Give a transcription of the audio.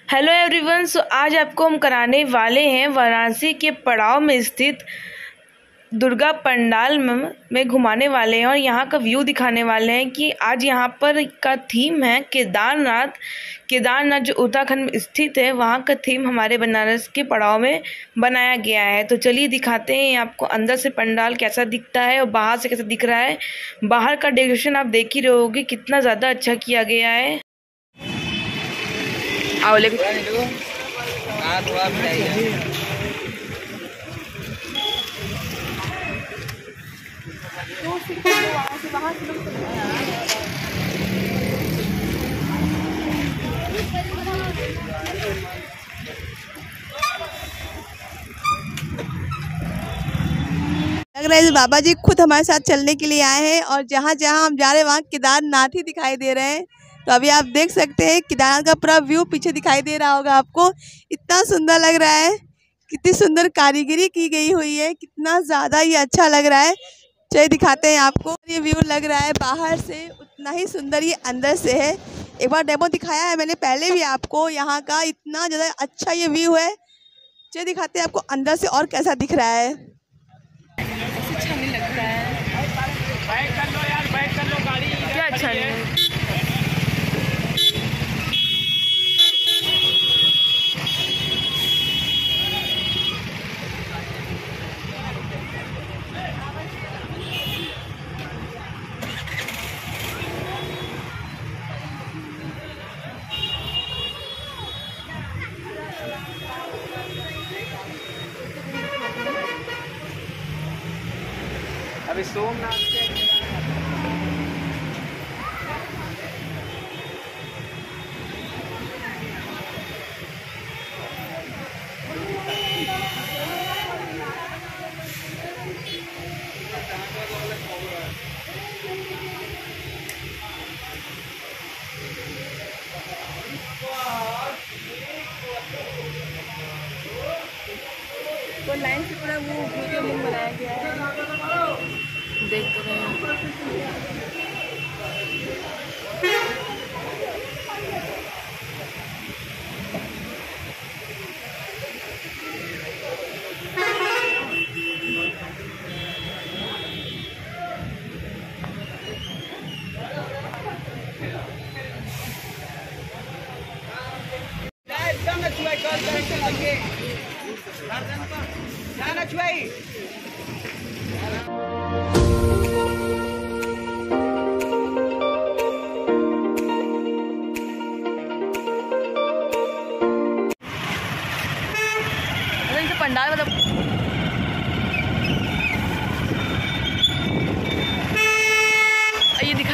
Hello everyone. सो आज आपको हम कराने वाले हैं वाराणसी के पड़ाव में स्थित दुर्गा पंडाल में घुमाने वाले हैं और यहाँ का व्यू दिखाने वाले हैं कि आज यहाँ पर का थीम है केदारनाथ। केदारनाथ जो उत्तराखंड में स्थित है, वहाँ का थीम हमारे बनारस के पड़ाव में बनाया गया है। तो चलिए दिखाते हैं आपको अंदर से पंडाल कैसा दिखता है और बाहर से कैसा दिख रहा है। बाहर का डेकोरेशन आप देख ही रहे होगे कितना ज़्यादा अच्छा किया गया है। आवले लग रहा है बाबा जी खुद हमारे साथ चलने के लिए आए हैं और जहाँ जहाँ हम जा रहे हैं वहाँ केदारनाथ ही दिखाई दे रहे हैं। तो अभी आप देख सकते हैं केदारनाथ का पूरा व्यू पीछे दिखाई दे रहा होगा आपको। इतना सुंदर लग रहा है, कितनी सुंदर कारीगरी की गई हुई है, कितना ज़्यादा ये अच्छा लग रहा है। चलिए दिखाते हैं आपको। ये व्यू लग रहा है बाहर से उतना ही सुंदर ये अंदर से है। एक बार डेमो दिखाया है मैंने पहले भी आपको, यहाँ का इतना ज़्यादा अच्छा ये व्यू है। चलिए दिखाते हैं आपको अंदर से और कैसा दिख रहा है। अच्छा नहीं लगता है, बैक कर लो यार, बैक कर लो गाड़ी। क्या अच्छा नहीं है? अभी सोमनाथ से तो लाइन से पूरा वो वीडियो में बनाया गया है, देख रहे हैं। पंडाल मतलब ये